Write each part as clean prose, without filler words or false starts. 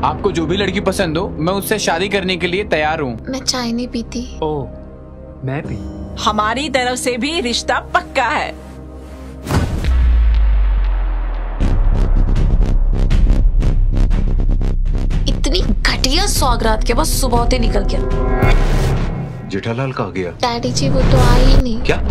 आपको जो भी लड़की पसंद हो, मैं उससे शादी करने के लिए तैयार हूँ। मैं चाय नहीं पीती। ओह, मैं भी। हमारी तरफ से भी रिश्ता पक्का है। इतनी घटिया सौगात के बाद सुबह होते निकल गया। जेठालाल कहाँ गया? डैडी जी वो तो आए ही नहीं। क्या?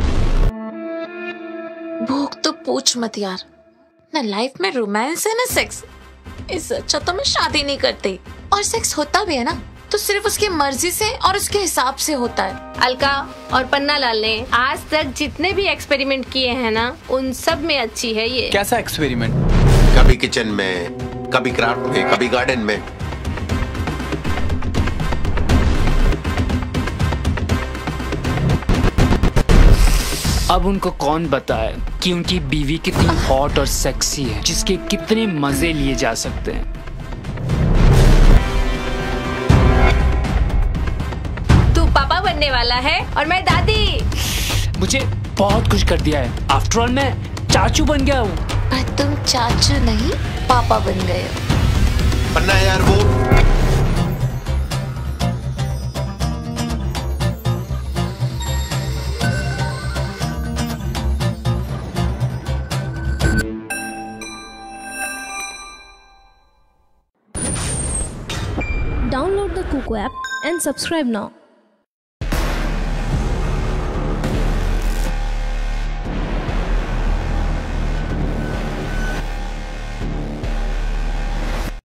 भूख तो पूछ मत यार, ना लाइफ में रोमांस है ना सेक्स। इससे अच्छा तो मैं शादी नहीं करती। और सेक्स होता भी है ना तो सिर्फ उसकी मर्जी से और उसके हिसाब से होता है। अलका और पन्ना लाल ने आज तक जितने भी एक्सपेरिमेंट किए हैं ना, उन सब में अच्छी है ये। कैसा एक्सपेरिमेंट? कभी किचन में, कभी क्राफ्ट में, कभी गार्डन में। अब उनको कौन बताए कि उनकी बीवी कितनी हॉट और सेक्सी है, जिसके कितने मजे लिए जा सकते हैं। तू पापा बनने वाला है और मैं दादी। मुझे बहुत कुछ कर दिया है। आफ्टर ऑल मैं चाचू बन गया हूँ। पर तुम चाचू नहीं पापा बन गए हो। पन्ना यार वो Download the Kuku app and subscribe now.